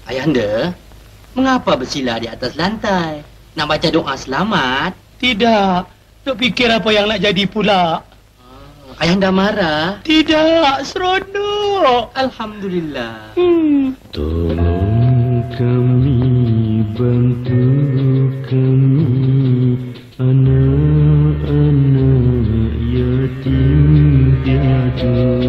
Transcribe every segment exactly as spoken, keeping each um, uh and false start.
Ayahanda, mengapa bersila di atas lantai? Nak baca doa selamat? Tidak. Duk fikir apa yang nak jadi pula. Ah, ayahanda marah? Tidak, seronok. Alhamdulillah. Hmm. Tolong kami, bantu kami, anak-anak yatim piatu.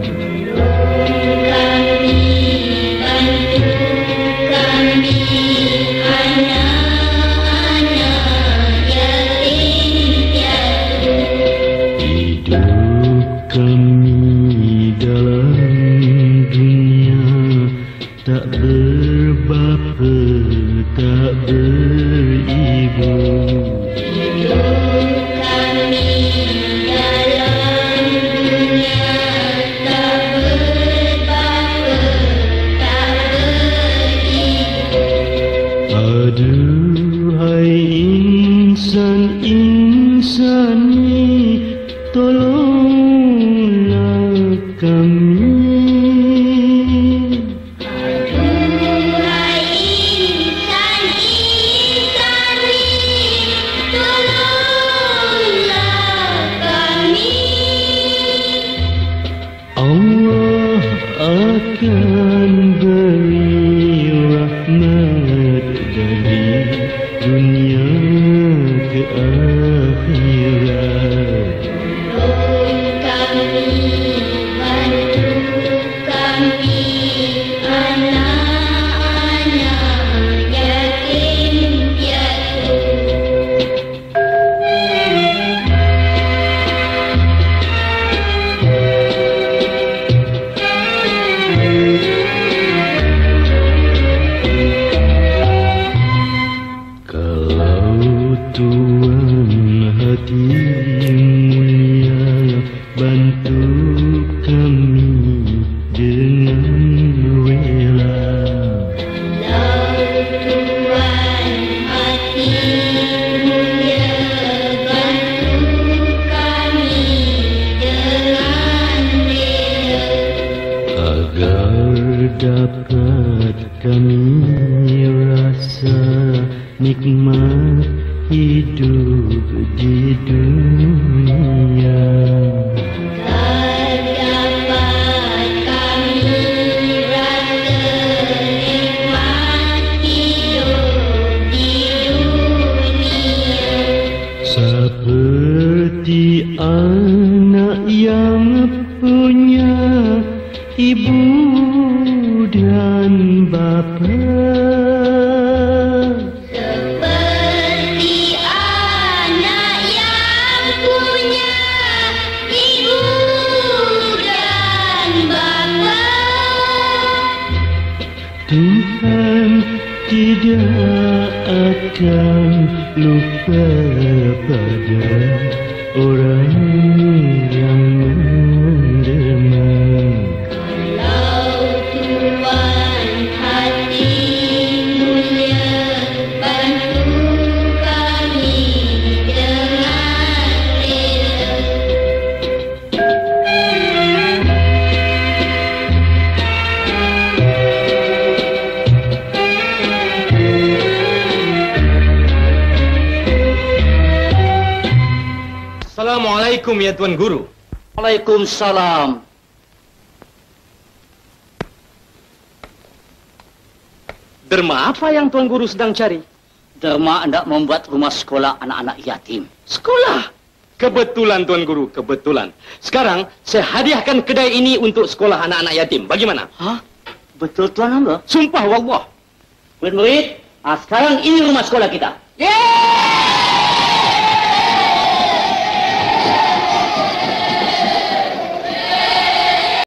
Assalamualaikum ya Tuan Guru. Waalaikumsalam. Derma apa yang Tuan Guru sedang cari? Derma hendak membuat rumah sekolah anak-anak yatim. Sekolah? Kebetulan Tuan Guru, kebetulan. Sekarang saya hadiahkan kedai ini untuk sekolah anak-anak yatim. Bagaimana? Hah? Betul Tuan Hamba? Sumpah wallah. Murid-murid, ah, sekarang ini rumah sekolah kita. Yeay!